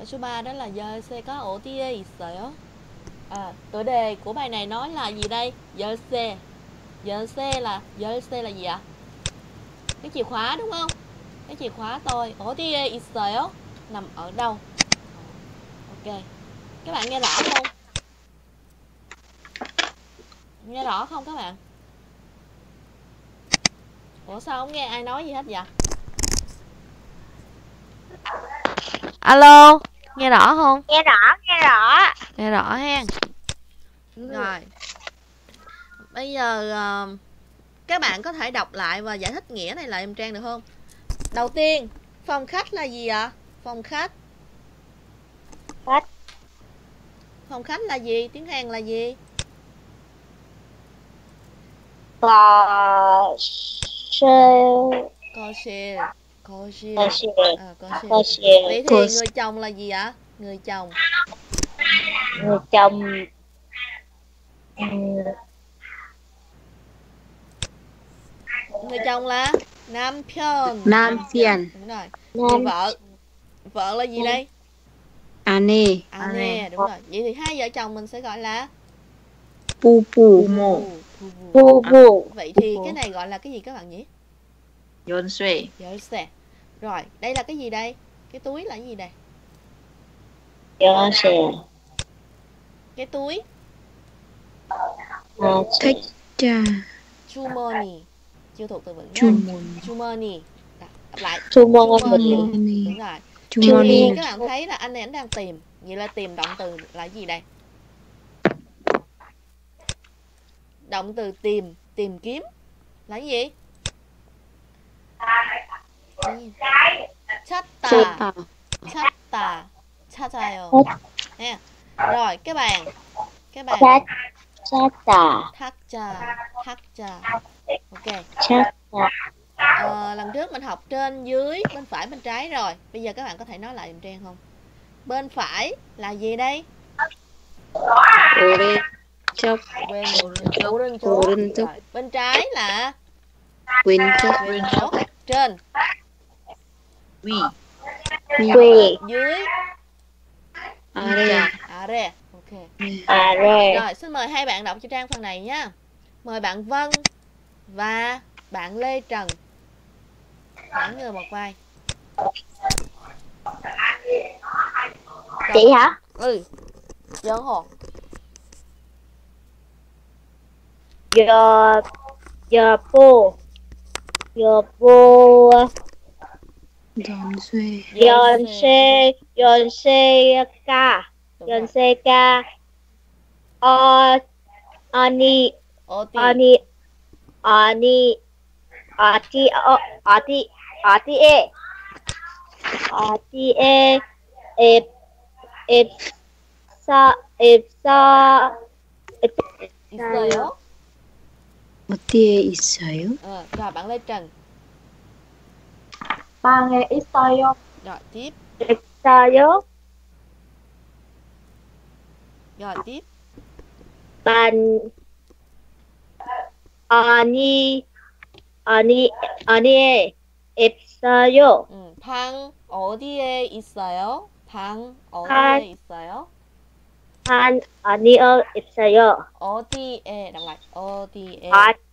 số 3 đó là 열쇠가 어디에 있어요? Tựa đề của bài này nói là gì đây? 열쇠. 열쇠 là gì ạ? Cái chìa khóa đúng không? Cái chìa khóa tôi. 어디에 있어요? Nằm ở đâu? Ok. Các bạn nghe rõ không? Nghe rõ không các bạn? Ủa sao không nghe ai nói gì hết vậy? Alo, nghe rõ không? Nghe rõ. Nghe rõ ha. Rồi. Bây giờ các bạn có thể đọc lại và giải thích nghĩa này lại em Trang được không? Đầu tiên, phòng khách là gì ạ? Phòng khách. Phòng khách là gì? Tiếng Hàn là gì? Co실. Co실. Co실. Vậy thì người chồng là gì ạ? Người chồng. Người chồng. Người chồng là 남편. Đúng rồi. Người vợ. Vợ là gì đây? 아내. Đúng rồi. Vậy thì hai vợ chồng mình sẽ gọi là 부부. 부부. Vậy thì cái này gọi là cái gì các bạn nhỉ? 열쇠. Rồi, đây là cái gì đây? Cái túi là cái gì đây? 열쇠. Cái túi. 택자. 주머니. Chưa thuộc từ vựng nha. 주머니. Đọc lại. 주머니. Đúng rồi. 주머니. Các bạn thấy là anh này đang tìm. Vậy là tìm động từ là gì đây? Động từ tìm, tìm kiếm là cái gì? 찾다. 찾아요. Nè. Rồi, cái bàn. 찾다. 탁자. Ok. 찾다. Lần trước mình học trên dưới, bên phải bên trái rồi. Bây giờ các bạn có thể nói lại dùm Trang không? Bên phải là gì đây? 오른쪽. 오른쪽. Bên trái là 왼쪽. Trên. 위. Dưới. 아래. Ok. 아래. Rồi, xin mời hai bạn đọc cho Trang phần này nhé. Mời bạn Vân và bạn Lê Trần. Mỗi người một vai. Chị hả? Dân hồ. 여보. 연세가 어디에 있어요? 어디에 있어요? Rồi bạn Lê Trần. 방에 있어요. Rồi tiếp. 있어요. Rồi tiếp. 아니에 있어요. 방 어디에 있어요? 방 어디에 있어요? 방 아니에 있어요. 어디에. Đọc lại. 어디에.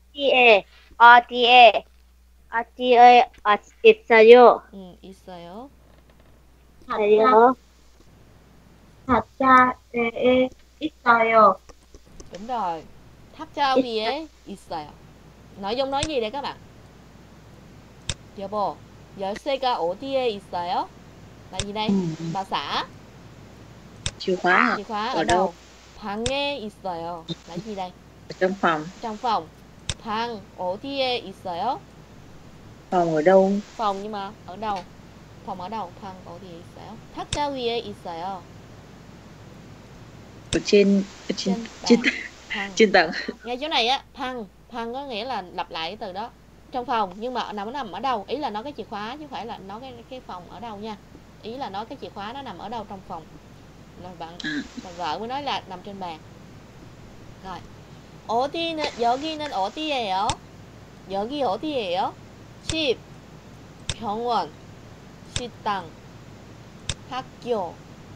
어디에 있어요. 있어요. 탁자에 있어요. Đúng rồi. 탁자 위에 있어요. Nội dung nói gì đây các bạn? 여보, 열쇠가 어디에 있어요? Là gì đây? Bà xã. Chìa khóa. Chìa khóa ở đâu? 방에 있어요. Là gì đây? Ở trong phòng. Trong phòng. 방 어디에 있어요? Phòng ở đâu? Phòng nhưng mà ở đâu? Phòng ở đâu? 방 어디에 있어요? 탁자 위에 있어요. Ở trên tầng. Ngay chỗ này á, phăng có nghĩa là lặp lại cái từ đó. Trong phòng, nhưng mà nó nằm ở đâu? Ý là nói cái chìa khóa chứ không phải là nói cái phòng ở đâu nha. Ý là nói cái chìa khóa nó nằm ở đâu trong phòng. Rồi bạn vợ mới nói là nằm trên bàn. Rồi. 여기는 어디예요? 여기 어디예요? 집, 병원, 식당, 학교,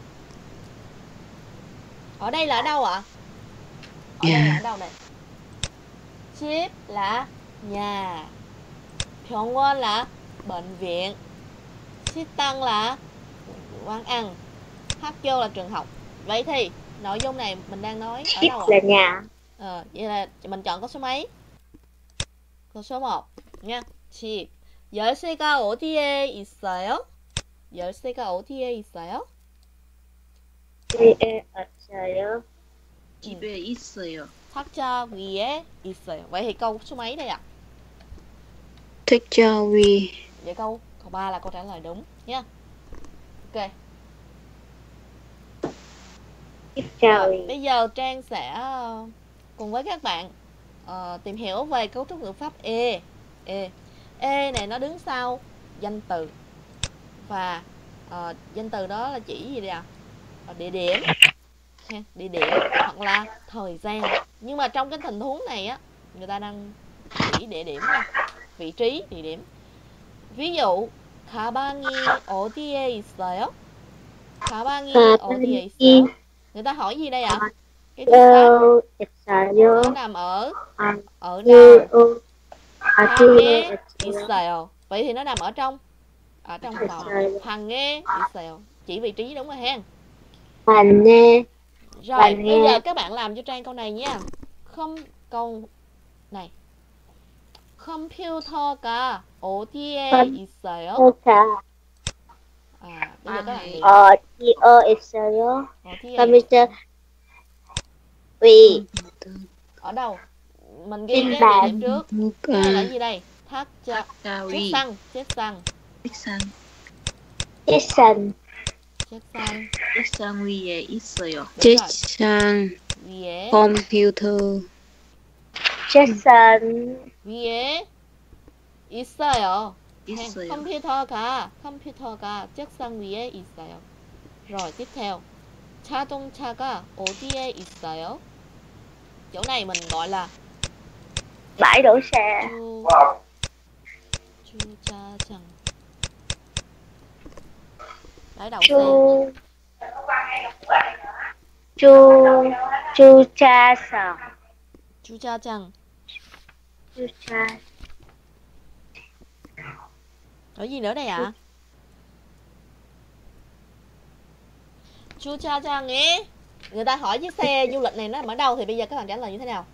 Ở đây là ở đâu ạ? Ở đây là Nhà. ở đâu đây? Chip là nhà, 병원 là bệnh viện, 식당 là quán ăn, 학교 là trường học. Vậy thì nội dung này mình đang nói ở Ship đâu ạ? là nhà. Vậy là mình chọn câu số mấy? câu số 1 nha. 집 열쇠가 어디에 있어요? 열쇠가 어디에 있어요? 집에 없어요. 집에 있어요. 탁자 위에 있어요. Vậy thì câu số mấy đây ạ? Thích cho we. Vậy câu 3 là câu trả lời đúng nha. Ok. Tiếp Rồi, theo. bây giờ Trang sẽ cùng với các bạn tìm hiểu về cấu trúc ngữ pháp e. E này nó đứng sau danh từ. Và danh từ đó là chỉ gì đây ạ? Địa điểm. Địa điểm hoặc là thời gian. Nhưng mà trong cái tình huống này á, người ta đang chỉ địa điểm nha. Vị trí, địa điểm. Ví dụ 가방이 어디에 있어요? 가방이 어디에 있어요? Người ta hỏi gì đây ạ? Cái chính xác Đâu 있어요? nó nằm ở đâu? 어디에 방에 있어요? 있어요. Vậy thì nó nằm ở trong phòng. 있어요. 방에 있어요. Chỉ vị trí đúng rồi ha. 안에 Rồi, 방에. bây giờ các bạn làm cho Trang câu này nha. Câu này. 컴퓨터가 어디에 있어요? 컴퓨터 bây giờ các bạn nghĩ 어디에 있어요? 어디에 컴퓨터 위 ở đâu? Mình ghi trên cái địa bàn. điểm trước. Nước Cái này là gì đây? Thác 탁자 chiếc 위. xăng. 책상. 책상 Chiếc xăng. 책상 위에 있어요. Chết Đúng rồi. sang 위에 computer. 책상 위에 있어요. 있어요. 컴퓨터가 책상 위에 있어요. Rồi tiếp theo. 자동차가 어디에 있어요? Chỗ này mình gọi là bãi đổ xe. 주차장. Bãi đậu xe. 주차장 주차장. 주차 Ở gì nữa đây ạ? 주차장에 người ta hỏi chiếc xe du lịch này nó nằm ở đâu thì bây giờ các bạn trả lời như thế nào?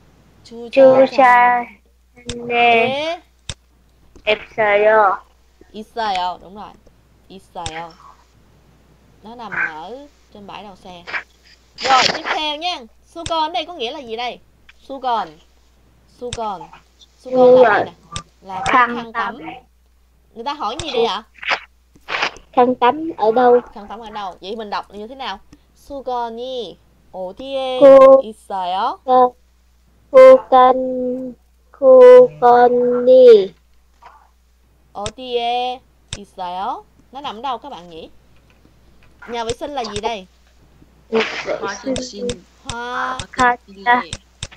주차장에 에 있어요. 있어요. Đúng rồi. 있어요. Nó nằm ở trên bãi đậu xe. Rồi tiếp theo nha. 수건 ở đây có nghĩa là gì đây? 수건 là gì nè? Là cái khăn tắm. Người ta hỏi gì đây ạ? Khăn tắm ở đâu? khăn tắm ở đâu? Vậy mình đọc như thế nào? 수건이 어디에 그- 있어요? 수건이 어디에 있어요? Nó nằm ở đâu các bạn nhỉ? Nhà vệ sinh là gì đây? 화장실. 화장실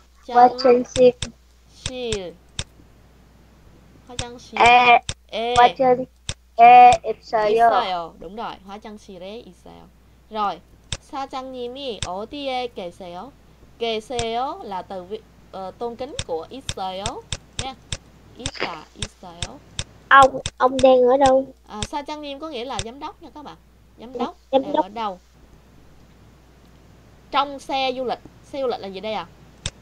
화장실. 에 에 화장실에 있어요. 있어요. Đúng rồi, 화장실에 있어요. Rồi, 사장님이 어디에 계세요? 계세요 là từ tôn kính của 있어요 nha. 있어요. Ông đang ở đâu? 사장님 có nghĩa là giám đốc nha các bạn. Giám đốc Giám đang đốc. ở đâu? Trong xe du lịch. Xe du lịch là gì đây ạ?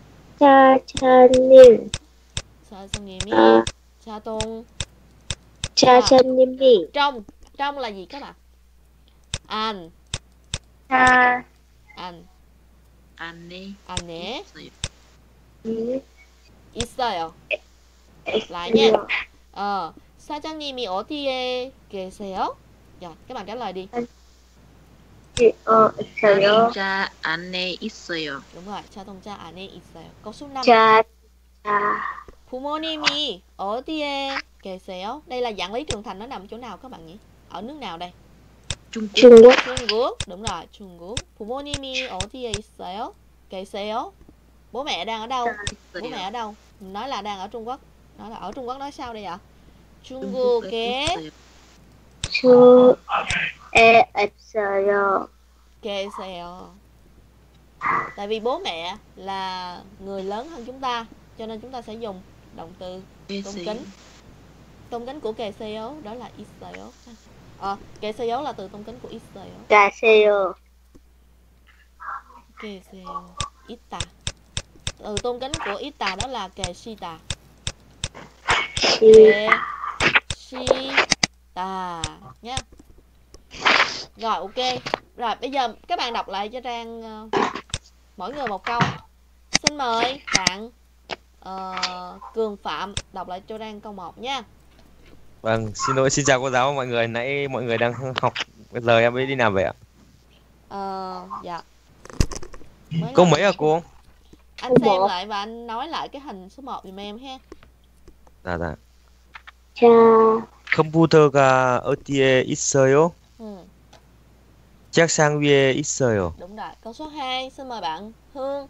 차장님 사장님이 자동 차장님이 trong là gì các bạn? 안 안에 안에 있어요. 있어요. lại nha. 사장님이 어디에 계세요? Rồi, các bạn trả lời đi. 있어요. 자동차 안에 있어요. Đúng rồi, 자동차 안에 있어요. Câu số 5. 부모님이 어디에 계세요? Đây là dạng lý trường thành, nó nằm chỗ nào các bạn nhỉ? Ở nước nào đây? 중국. 중국 중국. Đúng rồi, 중국. 부모님이 어디에 있어요? 계세요. Bố mẹ đang ở đâu? Bố mẹ ở đâu? Mình nói là đang ở Trung Quốc. Nói là ở Trung Quốc nói sao đây ạ? 중국에 있어요. 주에 있어요. 계세요. Tại vì bố mẹ là người lớn hơn chúng ta, cho nên chúng ta sẽ dùng động từ tôn kính. Tôn kính của kề CEO đó là 있어요. kề CEO là từ tôn kính của 있어요. 가세요. 계세요. 있다. Từ tôn kính của 있다 đó là 계시다. 시, 계시다 nhé. Rồi ok. Rồi bây giờ các bạn đọc lại cho Trang mỗi người một câu. Xin mời bạn Cường Phạm đọc lại cho Trang câu 1 nha. Vâng, xin lỗi, xin chào cô giáo mọi người. Nãy mọi người đang học, bây giờ em mới đi làm về ạ. Dạ. Câu mấy hả cô? Anh xem lại và anh nói lại cái hình số 1 giùm em ha. Dạ dạ. 자, 컴퓨터가 어디에 있어요? Ừ, 책상 위에 있어요. đúng rồi. Câu số 2 xin mời bạn Hương.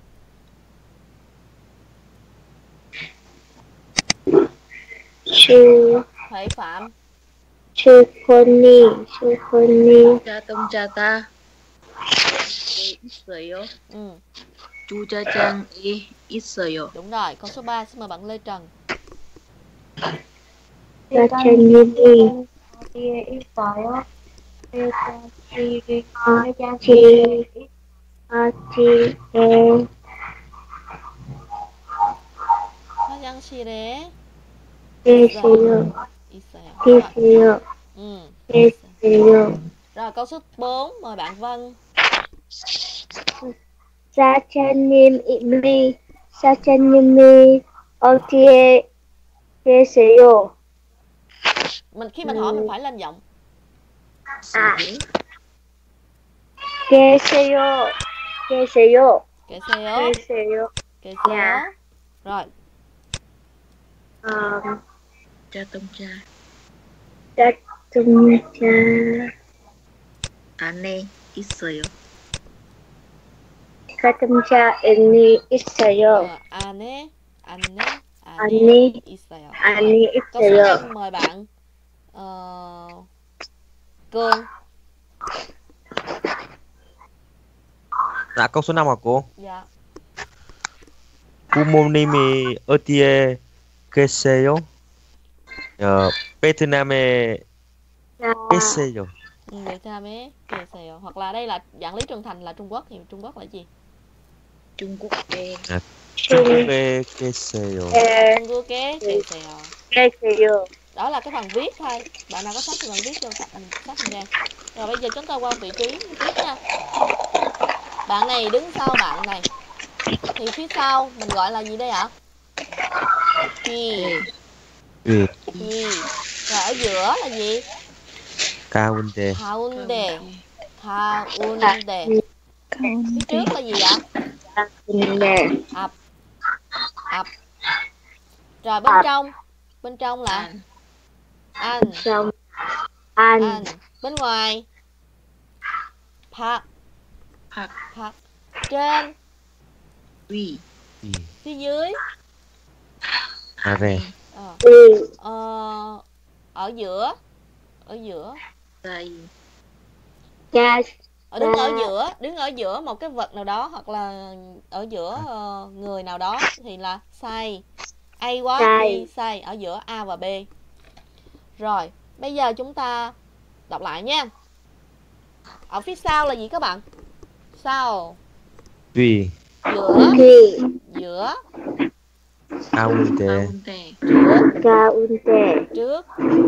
슈, Huệ Phạm. 슈퍼니, 슈퍼니, 자동차가 에 있어요. Ừ, 주차장에 있어요. đúng rồi. Câu số 3 xin mời bạn Lê Trần. 사장님이 어디에 있어요? 회장실이 어디, 어디에 화장실에 계세요? 있어요. Rồi. 계세요? Ừ. 계세요? Rồi câu số 4 mời bạn Vân. 사장님이 어디에 계세요? Khi mình hỏi mình phải lên giọng. 아, 계세요? 계세요? 계세요. 계세요? 계세요. Dạ. Rồi. 자동차 자동차 안에 있어요. 자동차 안에 있어요. 안에 안에 있어요. 안에 Câu số 있어요. 5 mời bạn Cường. Dạ, câu số 5 hả cô? Dạ. 부모님이 어디에 계세요? 베트남에 계세요. Việt Nam ấy 계세요. Hoặc là đây là dạng Lý Trường Thành là Trung Quốc thì Trung Quốc là gì? 중국에 중국에 계세요. 중국에 계세요. 계세요. Đó là cái phần viết thôi. Bạn nào có sách thì bạn viết vô sách mình ra. Rồi bây giờ chúng ta qua vị trí tiếp nha. Bạn này đứng sau bạn này. Thì phía sau mình gọi là gì đây ạ? Thì. 위, Rồi ở giữa là gì? 가운데, 가운데. Phía trước là gì ạ? 가운데 앞. Rồi bên trong là an. 좀 안 Bên ngoài 밖. 밖. Trên. 위 위, Phía dưới. 아래, 위 Ở giữa 사이 자 đứng ở giữa một cái vật nào đó hoặc là ở giữa người nào đó thì là sai. A quá B sai, ở giữa A và B. Rồi bây giờ chúng ta đọc lại nha. Ở phía sau là gì các bạn? Sau. 위, Giữa. 가운데, 가운데 Trước.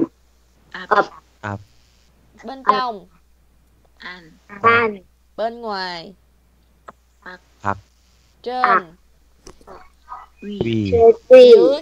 앞, Bên trong. 안 안 Bên ngoài. 밖, Trên. 위 위, Dưới.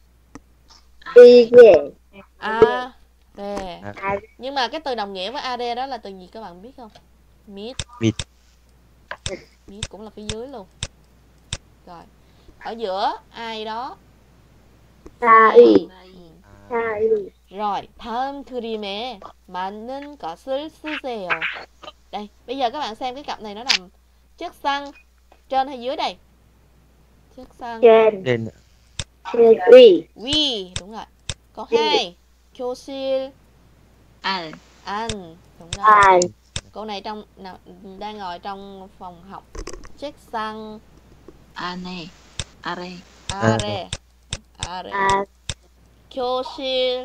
위에 A D. 아, Nhưng mà cái từ đồng nghĩa với AD đó là từ gì các bạn biết không? Mid. 밑, Mid cũng là phía dưới luôn. Rồi. Ở giữa ai đó. 사이 사이 사이 Rồi, 다음 그림에 맞는 것을 쓰세요. Đây, bây giờ các bạn xem cái cặp này nó nằm chiếc xăng trên hay dưới đây? Chiếc xăng trên lên, trên 위 위, đúng rồi. Câu 2, 교실 안 안, đúng rồi. 안 Cô này đang ngồi trong phòng học. 책상 안에, 아래, 아래. 아래. 아, 교실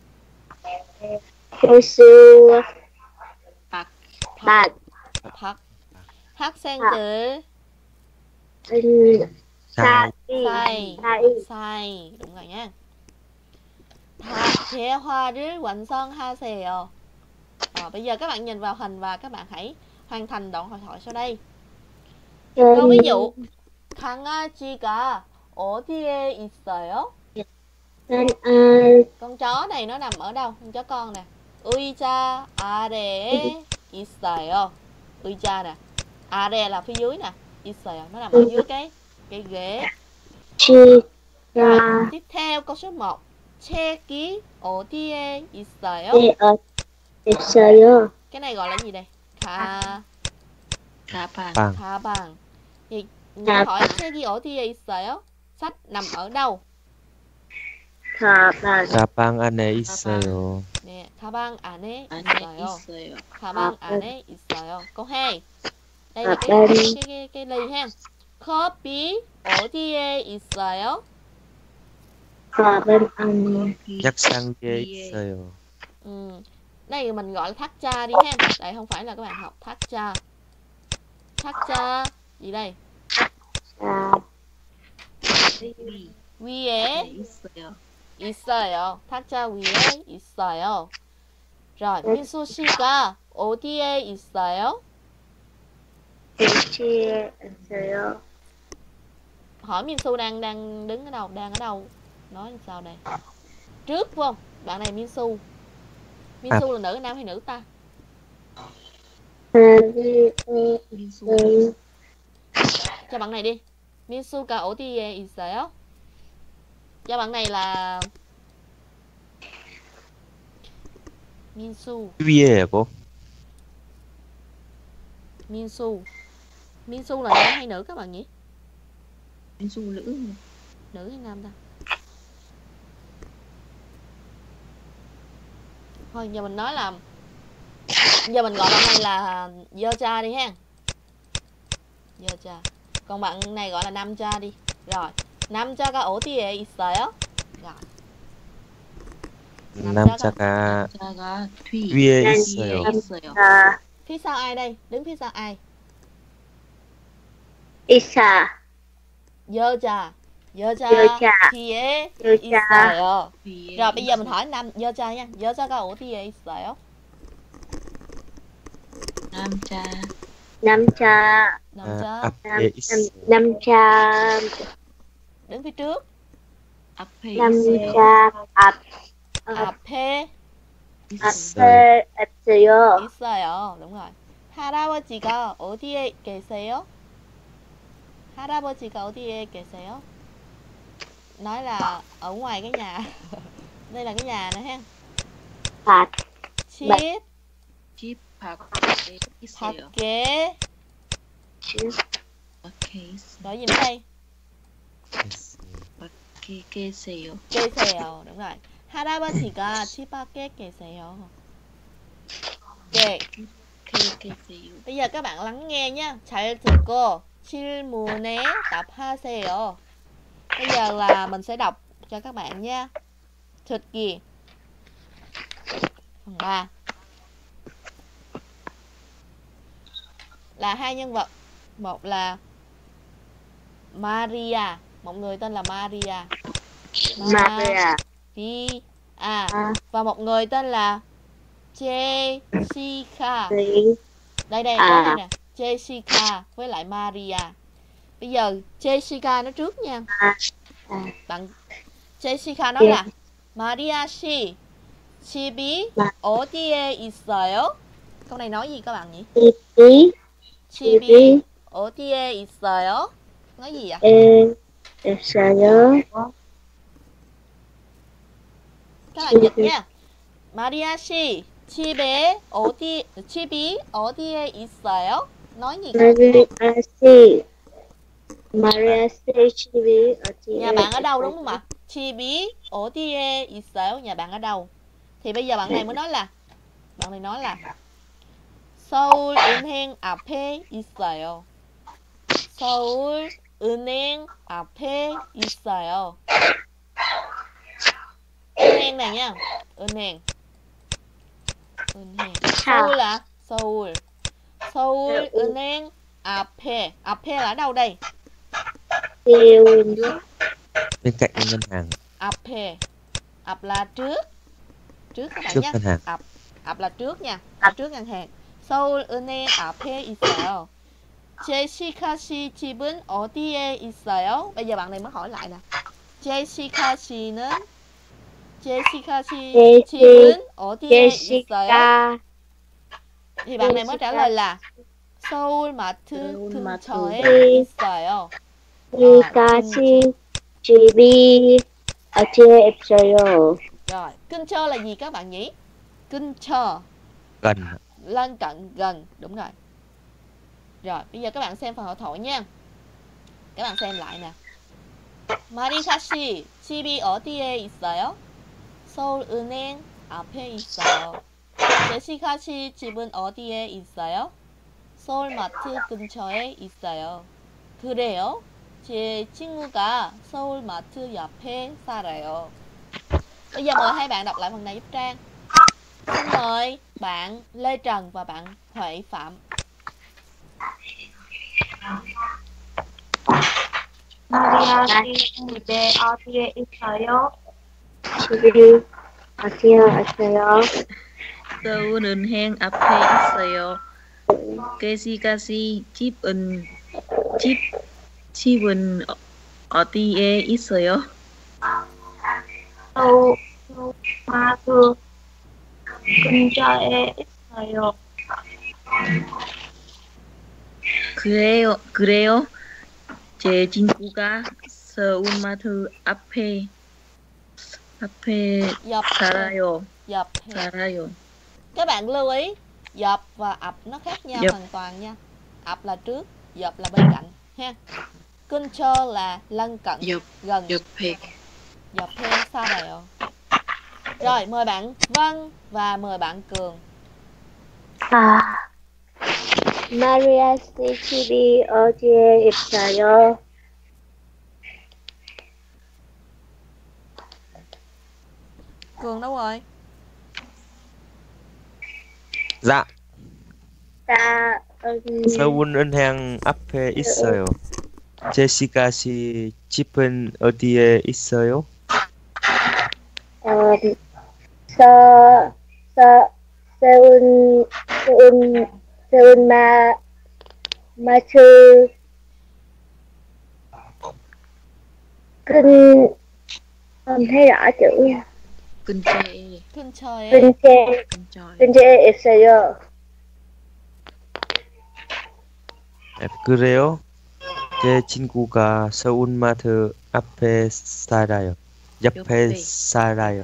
교수, 밖, 밖, 밖. 학생들 사이, 사이. 사이, 사이. Đúng rồi nha. 대화를 완성하세요. Bây giờ các bạn nhìn vào hình và các bạn hãy hoàn thành đoạn hội thoại sau đây. Câu ví dụ 강아지가 어디에 있어요? Con chó này nó nằm ở đâu? Con chó con nè. 의자 아래에 있어요. 의자 nè. 아래 là phía dưới nè. 있어요. Nó nằm ở dưới cái ghế. ra, Tiếp theo câu số 1. 책이 어디에 있어요? 있어요. Cái này gọi là gì đây? 가방, 가방. Thì câu hỏi 책이 어디에 있어요? Sách nằm ở đâu? 가방, 가방 안에 있어요. 네, 가방 안에 안에 있어요. 있어요. 가방 안에 있어요. Câu 2. Đây là cái ly ha. 커피 어디에 있어요? 가방 안에, 책상 위에 있어요. Đây mình gọi là thác cha đi ha. Đây không phải là các bạn học thác cha. Thác cha gì đây? 위에 있어요. 있어요. thác cha 위에 있어요. Rồi, 민수 씨가 어디에 있어요? 위치에 있어요. Hỏi Minsu đang đứng ở đâu? Đang ở đâu? Nói sao đây? Trước phải không? Bạn này Minsu. Minsu là nữ nam hay nữ ta? Cho bạn này đi. Minsu가 어디에 있어요? Cho bạn này là Minsu. 위에요, cô. Minsu. Minsu là nam hay nữ các bạn nhỉ? 민수 nữ. Nữ hay nam ta? Thôi giờ mình nói là giờ mình gọi bạn này là 여자 đi ha. 여자. Còn bạn này gọi là 남자 đi. Rồi. 남자가 어디에 있어요? Rồi. 남자가 남자가 위에 있어요. 있어요. Phía sau ai đây? Đứng phía sau ai? 이사, 여자. 여자 여자. 뒤에 여자. 있어요. 위에 Rồi bây giờ mình hỏi nam 여자 nha. 여자가 어디에 있어요? 남자, 남자, 남자 앞에 있어요. 남자, đứng phía trước. 앞에 있어요. 남자, 앞에 앞에 있어요. 있어요. Đúng rồi. 할아버지가 어디에 계세요? 할아버지가 어디에 계세요? Nói là ở ngoài cái nhà. Đây là cái nhà nè ha. 밭, 집 집 밖에 있어요. 밖에. 밖에 있어요. Rồi gì nữa đây? 밖에 계세요. 계세요. Đúng rồi. 할아버지가 집 밖에 계세요. 계세요. Bây giờ các bạn lắng nghe nhé. 잘 듣고 질문에 답하세요. Bây giờ là mình sẽ đọc cho các bạn nha. 듣기 phần 3 là hai nhân vật. Một là Maria, một người tên là Maria. 마리아, Và một người tên là Jessica. Đây đây nè, Jessica với lại Maria. Bây giờ Jessica nói trước nha. Bạn Jessica nói là Maria 씨, 집이 어디에 있어요? Câu này nói gì các bạn nhỉ? 집이 어디에 있어요? Nói gì ạ? 있어요. Các bạn dịch nha. Maria 씨, 집이 어디에 있어요? Nói gì các bạn? 마리아 씨 집이 어디에 Nhà bạn ở đâu đúng không ạ? 집이 어디에 있어요? Nhà bạn ở đâu? Thì bây giờ bạn này mới nói là 서울은행 앞에 있어요. 서울 은행 앞에 있어요. 은행 này nha. 은행. Seoul là Seoul. Seoul 은행 앞에. 앞에 là ở đâu đây? Bên cạnh ngân hàng. 앞에. 앞 là trước. Trước các bạn Trước nhé. ngân hàng. 앞 là trước nha. Ở trước ngân hàng. 서울 은행 앞에 있어요. 제시카 씨 집은 어디에 있어요? Bây giờ bạn này mới hỏi lại nè. 제시카 씨는 제시카 씨 집은 어디에 있어요? Thì bạn này mới trả lời là 서울 마트 근처에 있어요. 제시카 씨 집이 어디에 있어요? Rồi, 근처 là gì các bạn nhỉ? 근처. Gần. Lân cận, gần, đúng rồi. Rồi, bây giờ các bạn xem phần hội thoại nha. Các bạn xem lại nè. 마리사 씨, 집이 어디에 있어요? 서울 은행 앞에 있어요. 제시카 씨 집은 어디에 있어요? 서울 마트 근처에 있어요. 그래요? 제 친구가 서울 마트 옆에 살아요. Bây giờ mời hai bạn đọc lại phần này giúp Trang. Xin mời bạn Lê Trần và bạn Huệ Phạm. 마리아 씨 집에 어디에 있어요? 집이 어디에 있어요? 서울 은행 앞에 있어요. 제시카 씨 집은 어디에 있어요? 서울 마트 근처에 있어요. 그래요. 제 친구가 서울마트 앞에 살아요. 살아요. Các bạn lưu ý dọc và ập nó khác nhau Dọc. hoàn toàn nha. Ập là trước, dọc là bên cạnh ha. 근처 là lân cận, gần. 옆에. 옆에 살아요. Rồi, mời bạn Vân và mời bạn Cường. 마리아 씨 집이 어디에 있어요? Cường đâu rồi? Dạ. 나 서울 은행 앞에 있어요. 제시카 씨 집은 어디에 있어요? 세운 마트 không thấy rõ chữ. 근처에. 근처에 있어요. 그래요? 제 친구가 서울마트 앞에 살아요. 옆에 살아요.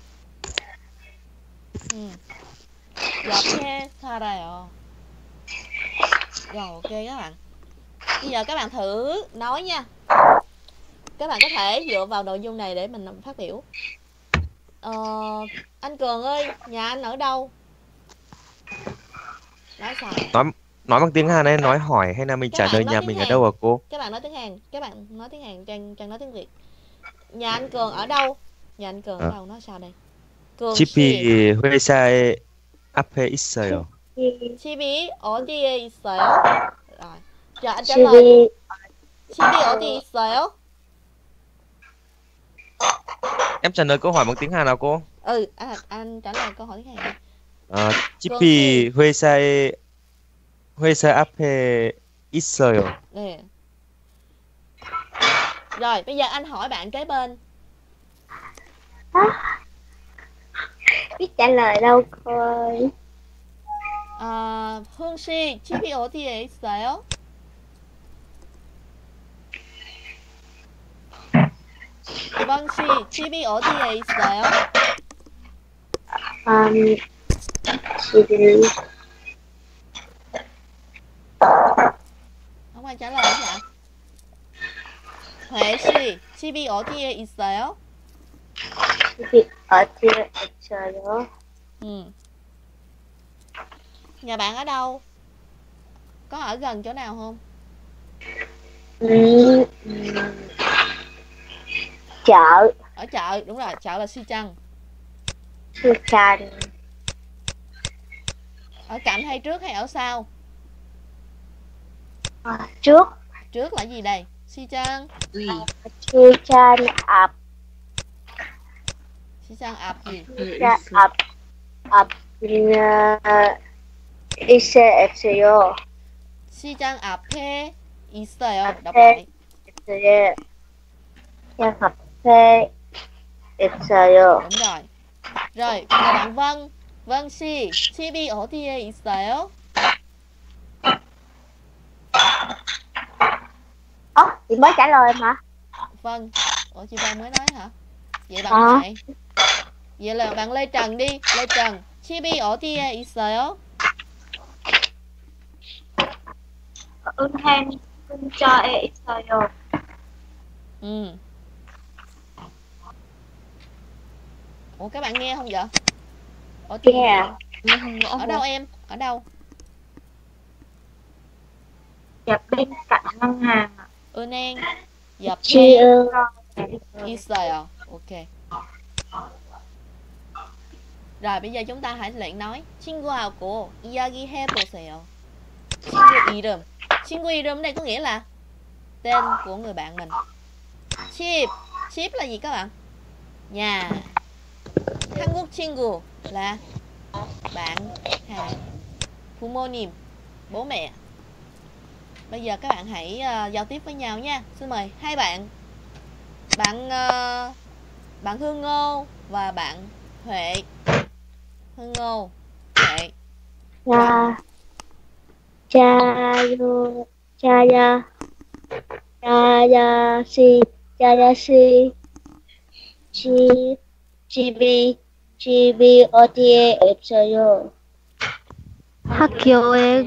옆에 살아요. Rồi, ok các bạn. Bây giờ các bạn thử nói nha. Các bạn có thể dựa vào nội dung này để mình phát biểu. Anh Cường ơi, nhà anh ở đâu? Nói sao? Nói bằng tiếng Hàn hay nói hỏi hay là mình trả lời nhà mình ở đâu hả cô? Các bạn nói tiếng Hàn, Trang nói tiếng Việt. Nhà anh Cường ở đâu? Nhà anh Cường ở đâu? Nói sao đây? Cường 집이 회사에 앞에 있어요. 집이 어디에 있어요? Rồi. Giờ anh trả lời. 집이 어디 있어요? Em trả lời câu hỏi bằng tiếng Hàn nào cô? Anh trả lời câu hỏi tiếng Hàn. 집이 회사 앞에 있어요. Nè. Rồi, bây giờ anh hỏi bạn kế bên. Biết trả lời đâu cô ơi. Hương Si, 집이 어디에 있어요? 이번 씨, 집이 어디에 있어요? 집이 không ai trả lời hả? Huệ 씨, 집이 어디에 있어요? 집이 어디에 있어요? Nhà bạn ở đâu? Có ở gần chỗ nào không? 음, chợ Ở chợ, đúng rồi, chợ là 시장. 시장 Ở cạnh hay trước hay ở sau? trước Trước là gì đây? 시장. Uy. 시장 앞 시장 앞 gì? 시장 앞 있어요. 시장 앞에 있어요. Đọc 앞에 lại. 있어요. 시장 앞에 있어요. Đúng rồi. Rồi, bạn Vân. Vân Si, 집이 어디에 있어요? Chị mới trả lời mà. Vâng. Ủa chị Vân mới nói hả? Vậy bạn lại. Vậy là bạn Lê Trần đi. Lê Trần, 집이 어디에 있어요? 은행 근처에 있어요. Ừ. Ủa các bạn nghe không vậy? Nghe. Ở đâu em? Ở đâu? Dạ bên cạnh ngân hàng ạ. 은행 옆에 지은 있어요. Ok. Rồi bây giờ chúng ta hãy luyện nói. 친구하고 이야기해 보세요. 친구 이름. 친구 이름 đây có nghĩa là tên của người bạn mình. 집. 집 là gì các bạn? Nhà. 한국 친구 là bạn Hàn. 부모님, bố mẹ. Bây giờ các bạn hãy giao tiếp với nhau nha. Xin mời hai bạn. Bạn Hương Ngô và bạn Huệ. Hương Ngô, Huệ. 자야시 집이 어디에 있어요? 학교에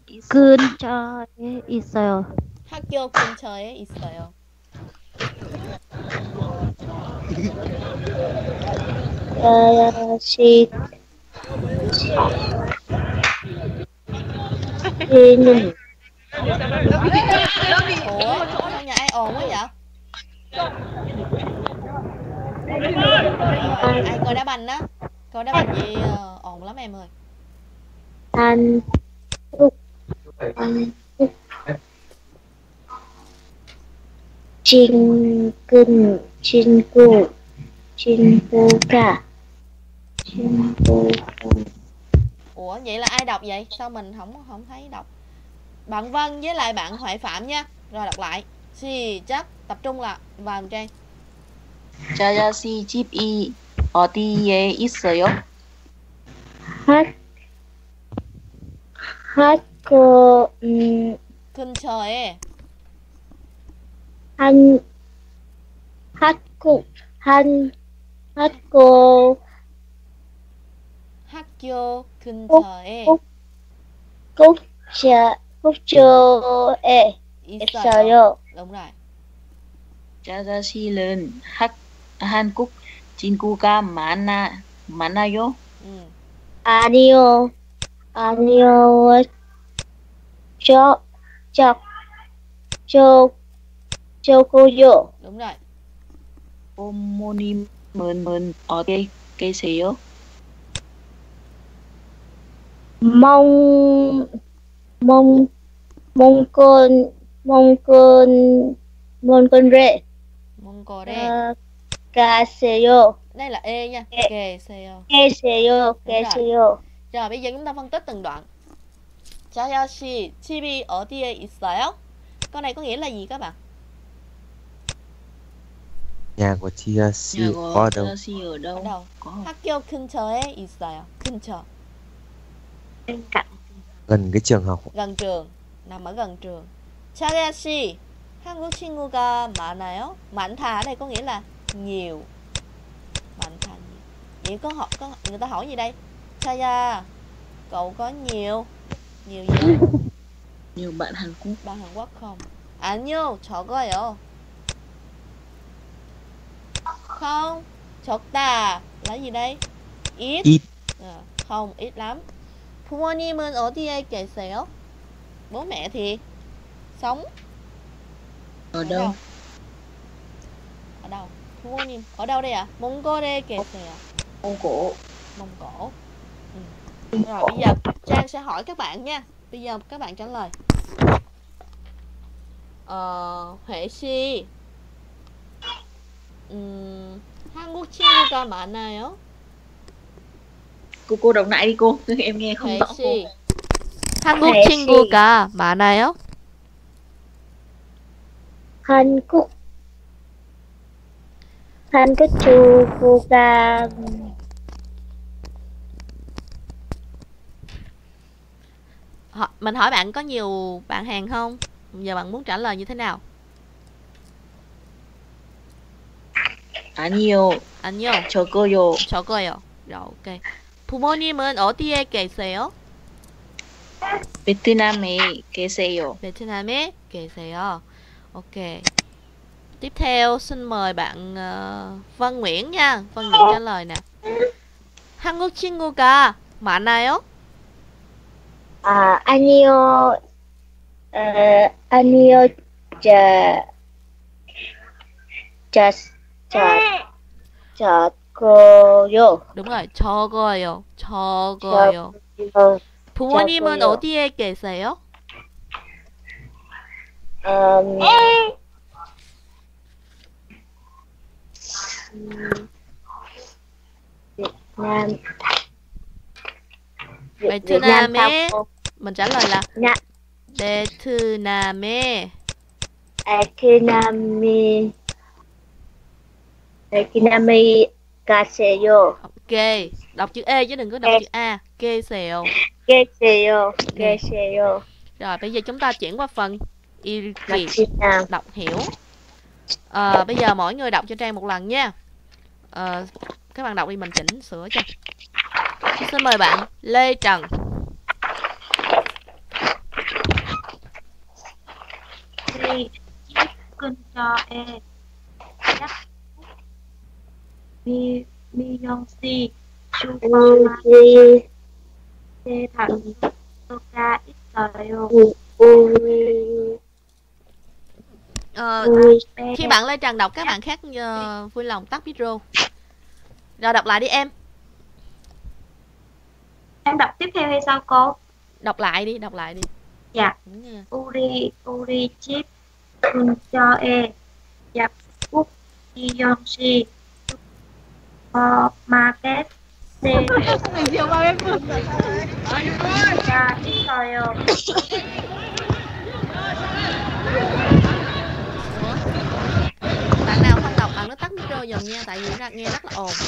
근처에 있어요. 학교 근처에 있어요. 자야시 집은 Ủa, sao nhà ai ồn quá vậy? Ai coi đá banh đó. Coi đá banh gì ồn lắm em ơi. 한국 친구가 Ủa, vậy là ai đọc vậy? Sao mình không thấy đọc? Bạn Vân với lại bạn Huệ Phạm nha. Rồi đọc lại. 시작. Tập trung là vào trang. 자야 씨 집이 어디에 있어요? 학교 근처에. 학교 근처에 국조에 있어요. Đúng rồi. 자야 씨는 한국 친구가 많아요? 아니요. 저고요. Đúng rồi. 부모님은 어디 계세요? 몽골에 몽골에. 가세요. Đây là E nha. 계세요. 계세요. Rồi bây giờ chúng ta phân tích từng đoạn. 자야 씨, 집이 어디에 있어요? Câu này có nghĩa là gì các bạn? Nhà của Chia Si nhà có của ở đâu? 자야 씨 ở Ở đâu? đâu? Có. 학교 근처에 있어요. 근처. bên cạnh Gần cái trường học. gần trường. Nằm ở gần trường. 자야 씨, 한국 친구가 많아요? 많다 ở đây có nghĩa là nhiều. 많다 nhiều. Vậy có người ta hỏi gì đây? 자야, cậu có nhiều gì? nhiều bạn Hàn Quốc. Bạn Hàn Quốc không? 아니요, 적어요. Không, 적다 là gì đây? Ít. Không, ít lắm. 부모님은 어디에 계세요? Bố mẹ thì sống Ở đâu? Ở đâu? 부모님 ở đâu đây ạ? 몽골에 계세요. Mông Cổ. Mông Cổ. Rồi bây giờ Trang sẽ hỏi các bạn nha. Bây giờ các bạn trả lời. Huệ 씨, 한국 친구가 많아요? Cô đọc lại đi cô, em nghe không Huệ rõ cô. 씨, 한국 Huệ 친구가 많아요? 한국 친구가 Mình hỏi bạn có nhiều bạn Hàn không? Giờ bạn muốn trả lời như thế nào? 아니요, 아니요. 적어요. 적어요. rồi ok. 부모님은 어디에 계세요? 베트남에 계세요. 베트남에 계세요. ok. Tiếp theo xin mời bạn Vân Nguyễn nha. Vân Nguyễn trả lời nè. 한국 친구가 많아요? 아니요. 아니요. 적어요. đúng rồi, 적어요. 적어요. 부모님은 적어요. 어디에 계세요? Nam 베트남에 sao? mình trả lời là Dạ. 베트남에 베트남에 가세요. ok. Đọc chữ E chứ đừng có đọc chữ A. 계세요. 계세요. Rồi bây giờ chúng ta chuyển qua phần 읽기, 베트남. đọc hiểu. Bây giờ mỗi người đọc cho Trang một lần nha. Các bạn đọc đi, mình chỉnh sửa cho. Xin mời bạn Lê Trần. 우리 집 근처에 미용실 슈퍼마켓 대학교가 있어요. Khi bạn Lê Trần đọc, các bạn khác vui lòng tắt micro. Rồi đọc lại đi em. Em đọc tiếp theo hay sao cô? Đọc lại đi, đọc lại đi. Dạ. 우리 집 근처에 약국 미용실 슈퍼마켓 대학교가 있어요. Bạn nào không đọc, bạn nó tắt micro dùm nha, tại vì nghe rất là ồn.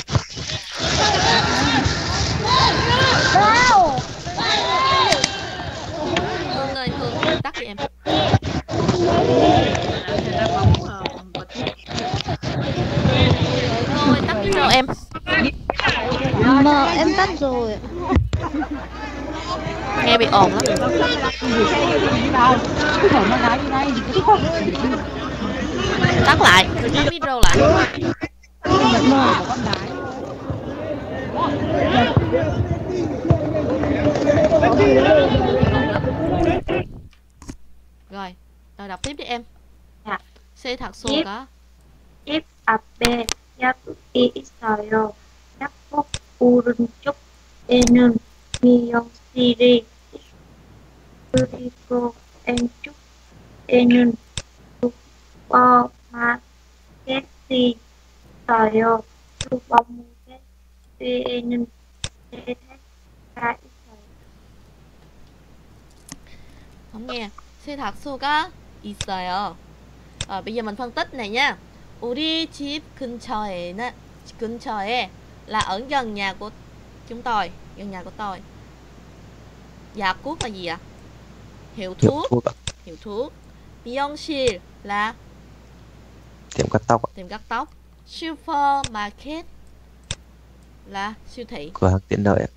Hương ơi, Hương tắt đi em. Hương ơi, tắt micro em. Mà em tắt rồi. Nghe bị ồn lắm. Tắt lại, tắt micro lại. Rồi, đọc tiếp đi em. Dạ. 세탁소가 집 앞에 약국이 있어요. 약국 오른쪽에는 미용실이 그리고 왼쪽에는 슈퍼마켓이 있어요. 슈퍼마켓 뒤에는 세탁소가 있어요. không nghe. 세탁소가 있어요. Bây giờ mình phân tích này nha. 우리 집 근처에 là ở gần nhà của chúng tôi, gần nhà của tôi. 약국 là gì ạ? Hiệu thuốc. Hiệu thuốc. 미용실 là tiệm cắt tóc ạ. tiệm cắt tóc. Supermarket là siêu thị. Cửa hàng tiện lợi ạ.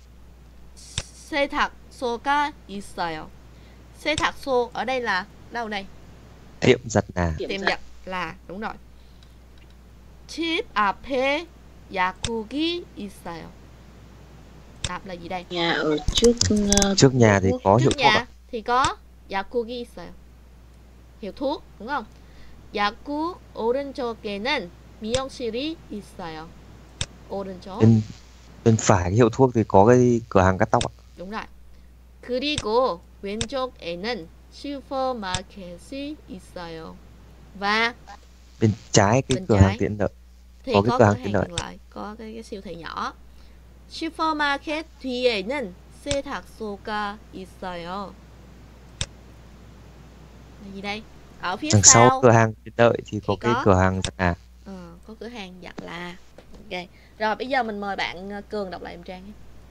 세탁소가 있어요. 세탁소 ở đây là đâu đây? Tiệm giặt nà. Tiệm giặt là đúng rồi. 집 앞에 약국이 있어요. Đáp là gì đây? Nhà ở trước Trước nhà thì có hiệu Trước thuốc ạ. nhà thì có 약국이 있어요. Hiệu thuốc đúng không? 약국 오른쪽에는 미용실이 있어요. 오른쪽. Bên phải cái hiệu thuốc thì có cái cửa hàng cắt tóc ạ. đúng rồi. 그리고 왼쪽에는 슈퍼마켓이 있어요. Và Bên trái cái bên cửa hàng trái tiện lợi. thì Có cái có cửa cửa hàng hàng tiện lợi. tiện lợi, có cái siêu thị nhỏ. 슈퍼마켓 뒤에는 세탁소가 있어요. Là gì đây? Ở phía Đằng sau sau cửa hàng tiện lợi thì có cái có. cửa hàng giặt là. có cửa hàng giặt là. Ok. Rồi bây giờ mình mời bạn Cường đọc lại em Trang nhé.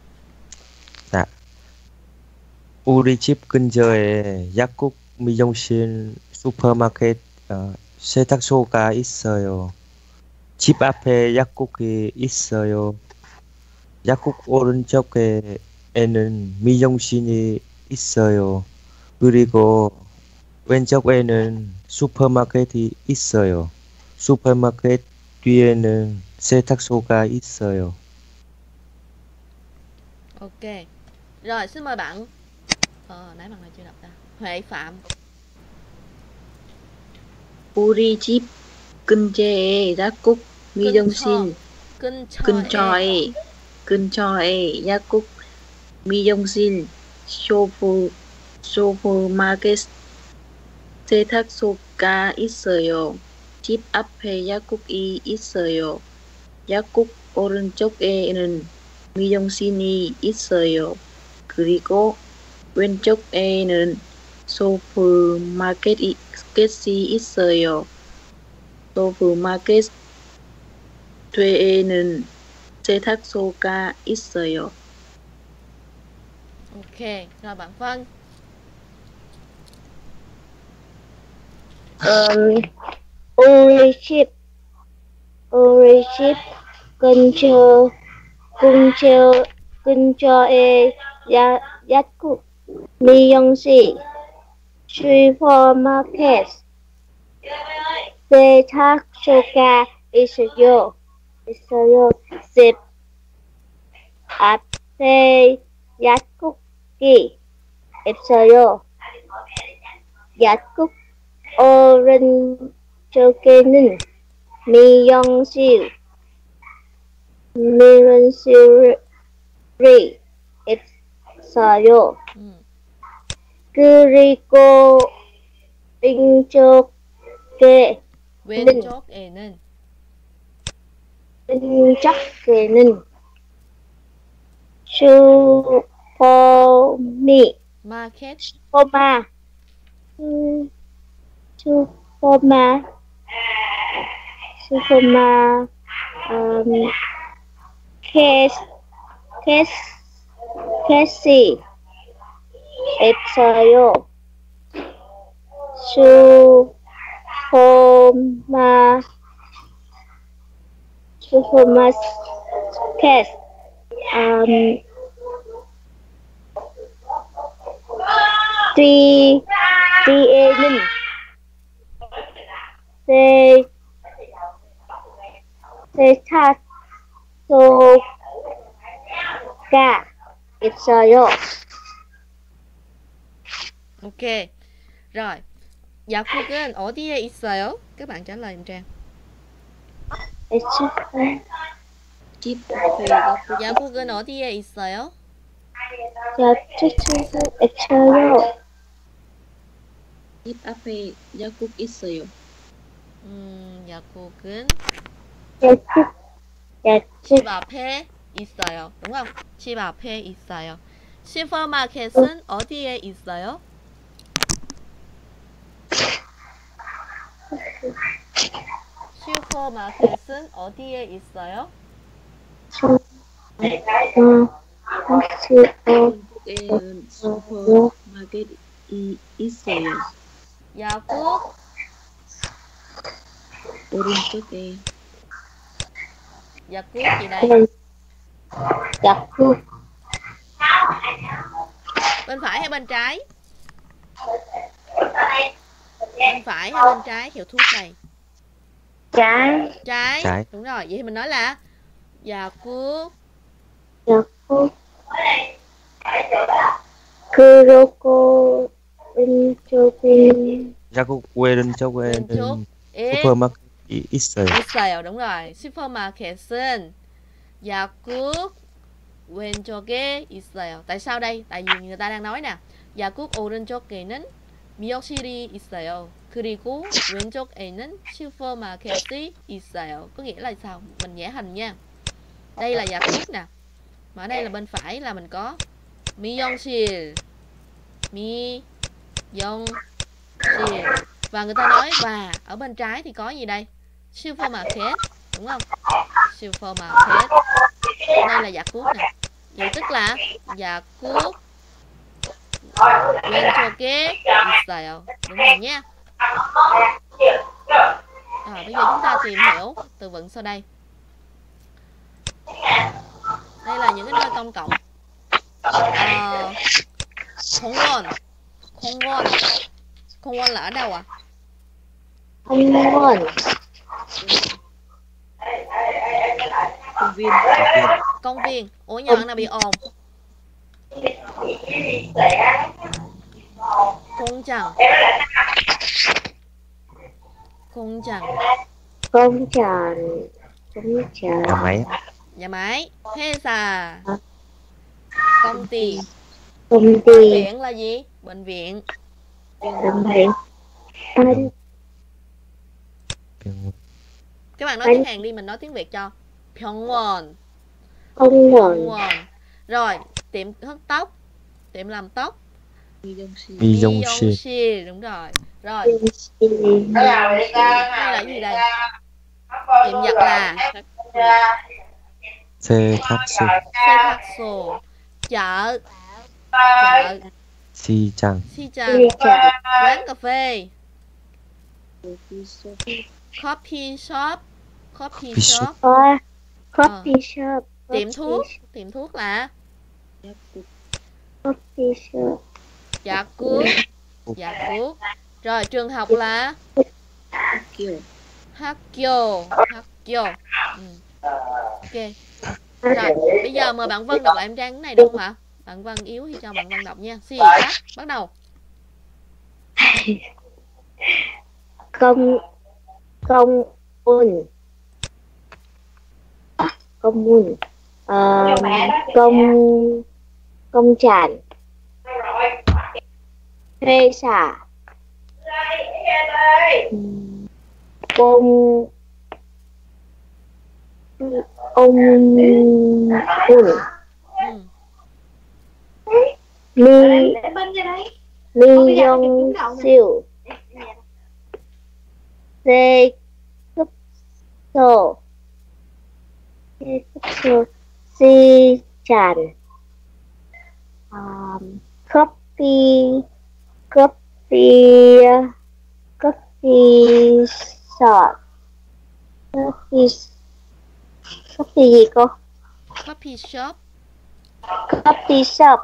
우리 집 근처에 약국 미용실 슈퍼마켓 세탁소가 있어요. 집 앞에 약국이 있어요. 약국 오른쪽에는 미용실이 있어요. 그리고 왼쪽에는 슈퍼마켓이 있어요. 슈퍼마켓 뒤에는 세탁소가 있어요. Ok. Rồi xin mời bạn. Nãy bạn này chưa đọc ta. Huệ Phạm. 우리 집 근처에 약국 미용실 근처에 약국 미용실 슈퍼마켓 세탁소가 있어요. 집 앞에 약국이 있어요. 약국 오른쪽에는 미용실이 있어요. 그리고 왼쪽에는 슈퍼마켓이 있어요. 슈퍼마켓 뒤에는 세탁소가 있어요. Ok. Rồi bạn Vân. 우리 집 근처에 약국 미용실 슈퍼마켓 세탁소가 있어요. 집 앞에 약국이 있어요. 약국 오른쪽에는 미용실이 있어요. 그리고 왼쪽에는 마켓 캐시 있어요. 슈퍼마켓 뒤에는 세탁소가 있어요. Ok. Rồi. 약국은 어디에 있어요? Các bạn trả lời em Trang. 집 앞에 약국 약국은 어디에 있어요? 있어요. 집 앞에 약국 있어요. 약국은 약국 집 앞에 있어요. đúng không? 집 앞에 있어요. 슈퍼마켓은 어디에 있어요? 슈퍼마켓은 어디에 있어요? 왼쪽에는 슈퍼마켓이 있어요. 약국 오른쪽에 약국 gì đây? 약국 Bên phải hay bên trái? Bên phải hay bên trái hiệu thuốc này? Trái. Đúng rồi. Vậy thì mình nói là 약국 그리고 왼쪽에는 약국 왼쪽에는 supermarket 있어요. 있어요. đúng rồi. supermarket은 약국 왼쪽에 있어요. Tại sao đây? Tại vì người ta đang nói nè. 약국 오른쪽에는 미용실이 있어요. 그리고 왼쪽에는 슈퍼마켓이 있어요. Có nghĩa là sao? Mình vẽ hình nha. Đây là 약국 nè. Mà ở đây là bên phải là mình có 미용실. 미용실. Và người ta nói và ở bên trái thì có gì đây? Supermarket, đúng không? Supermarket. Đây là 약국 nè. Vậy tức là 약국 왼쪽에 있어요. Đúng rồi nha. Rồi bây giờ chúng ta tìm hiểu từ vựng sau đây. Đây là những cái nơi công cộng. 공원. 공원. 공원 là ở đâu ạ? 공원. Công viên. Công viên. Ủa nhờ nào bị ồn. 공장. 공장. 공장. Nhà máy. Nhà máy. 회사. Công ty. công Bệnh ty. viện là gì? Bệnh viện. Bệnh viện. Bệnh Các bạn nói tiếng Hàn đi, mình nói tiếng Việt cho. 병원. 병원. 병원. Rồi, tiệm hớt tóc. Tiệm làm tóc. 미용실. 미용실. 미용실. Đúng rồi. Rồi, 병실. đây là gì đây? Tiệm giặt là 세탁소. 세탁소. Chợ. Chợ. 시장. 시장. 시장. Quán cà phê. 커피숍. Coffee shop. Coffee Coffee shop. Coffee shop. Tiệm thuốc. Tiệm thuốc là 약국. Coffee shop. 약국. 약국. Rồi, trường học là 학교. 학교. 학교. Ok. Rồi, bây giờ mời bạn Vân đọc lại em trang cái này được không ạ? Bạn Vân yếu thì cho bạn Vân đọc nha. Suy khác. Bắt đầu. công công un công un công công tràn thuê xả công ông un mi mi yong siêu dê cấp sổ si tràn coffee coffee coffee shop coffee gì cô? Coffee shop. Coffee shop.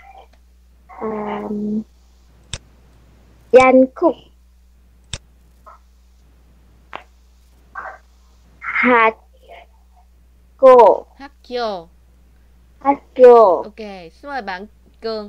Gian khúc. Hạt cô. 학교. 학교. Ok, xin mời bạn Cường.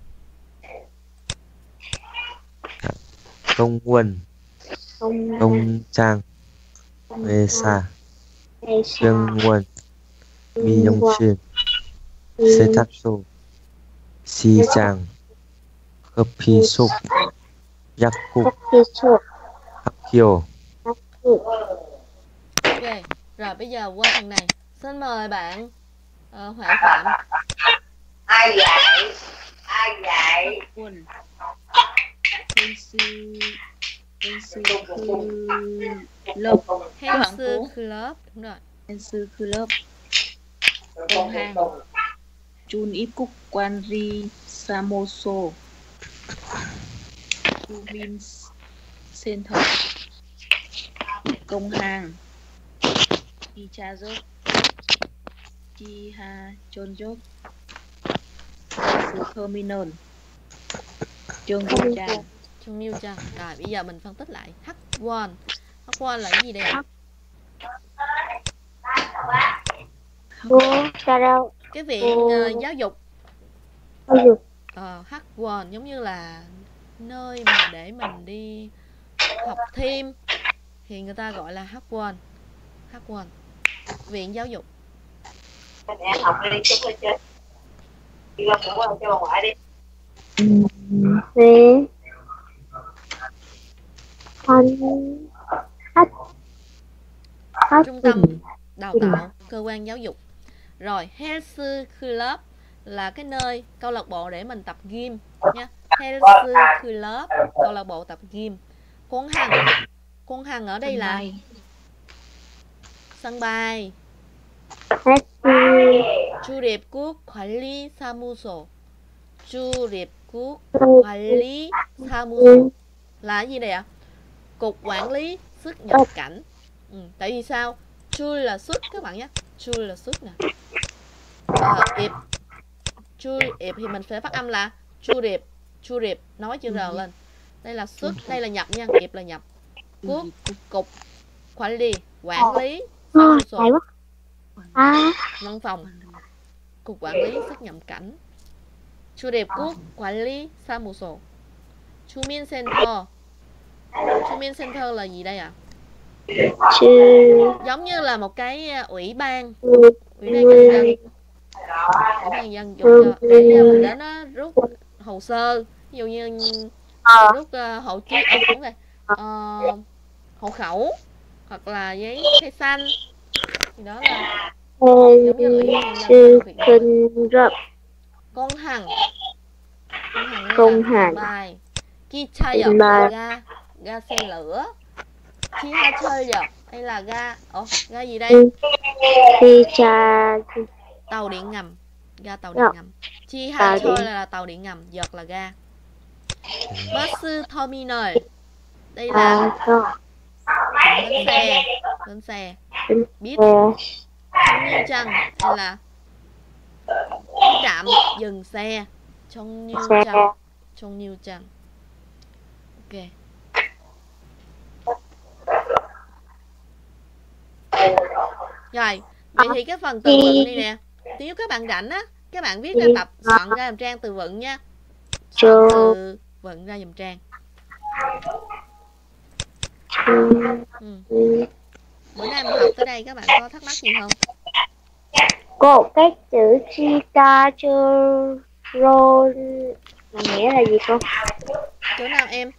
công trang 회사 병원 미용실 세탁소 시장 커피숍 약국 coffee shop. 학교 Ok, rồi bây giờ qua phần này. Xin mời bạn Huệ Phạm. 학원. 헬스 클럽. Health Club. Đúng rồi. 헬스 클럽. công hàng. Chun 입국 관리 사무소. 주민 센터. công hàng. 지자적. 지하철역. bus terminal. trường Miêu Tràng. Trường Miêu Tràng. Rồi bây giờ mình phân tích lại. Hắc-won. Hắc-won là cái gì đây ạ? Cô Carol. Cái viện giáo dục. Hắc-won giống như là nơi mà để mình đi học thêm thì người ta gọi là Hagwon. Hagwon, viện giáo dục. Em học đi chút thôi chứ. Đi ra cũng cho bà ngoại đi. Về con hát Trung tâm đào tạo, cơ quan giáo dục. Rồi Health Club là cái nơi câu lạc bộ để mình tập gym nha. Health Club, câu lạc bộ tập gym. Quân Hằng ở đây là sân bay. hát 주립국 관리 사무소. 주립국 관리 사무소 là cái gì đây ạ? Cục quản lý xuất nhập cảnh. Tại vì sao? Chu là xuất các bạn nhé. Chu là xuất nè. Ip thì mình phải phát âm là chu điệp, nói chữ R lên. Đây là xuất, đây là nhập nha. Ip là nhập. Quốc, cục quản lý samuso, văn phòng, cục quản lý xuất nhập cảnh. Chu điệp quốc quản lý samuso. Chumin Center là gì đây ạ? Giống như là một cái ủy ban nhân dân. Ủy ban nhân dân dùng cho để mình đến nó rút hồ sơ, ví dụ như rút hộ chiếu cũng vậy, hộ khẩu hoặc là giấy khai xanh thì đó là giống như ủy ban nhân dân. Công Hằng bài Kichayo là ga xe lửa. Chihacheol đây là ga gì đây? Tàu điện ngầm, ga tàu điện ngầm. Chihacheol là tàu điện ngầm, giọt là ga. Bus terminal đây là bến xe. Biết Cheonggyecheon đây là cái trạm dừng xe. Cheonggyecheon. Ok. Rồi, vậy thì cái phần từ vựng này nè, nếu các bạn rảnh á, các bạn viết ra tập soạn ra dùm Trang từ vựng nha. Soạn từ vựng ra dùm Trang. Bữa nay mình học tới đây các bạn có thắc mắc gì không? Cô, cái chữ chita rô là nghĩa là gì cô? Chỗ nào em?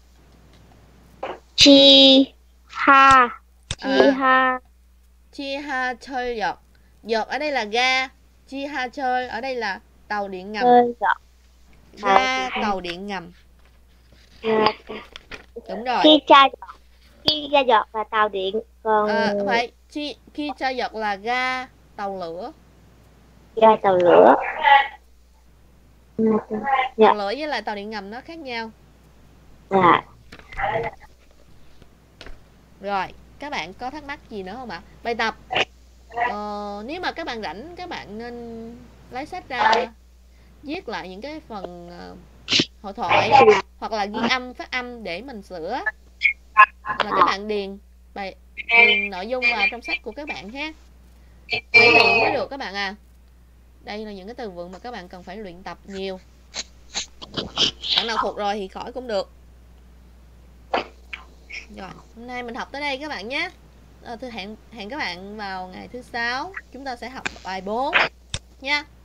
Chihacheol giọt ở đây là ga. Chihacheol ở đây là tàu điện ngầm. Ga tàu điện ngầm. Đúng rồi. Khi ra giọt là tàu điện, còn phải khi cho giọt là ga tàu lửa. Ga tàu lửa. Tàu lửa với lại tàu điện ngầm nó khác nhau. Dạ. Rồi, các bạn có thắc mắc gì nữa không ạ? Bài tập nếu mà các bạn rảnh, các bạn nên lấy sách ra viết lại những cái phần hội thoại hoặc là ghi âm, phát âm để mình sửa. Là các bạn điền nội dung vào trong sách của các bạn ha. Phải luyện mới được các bạn à. Đây là những cái từ vựng mà các bạn cần phải luyện tập nhiều. Bạn nào thuộc rồi thì khỏi cũng được. Rồi, hôm nay mình học tới đây các bạn nhé. Hẹn các bạn vào ngày thứ 6. Chúng ta sẽ học bài 4 nha.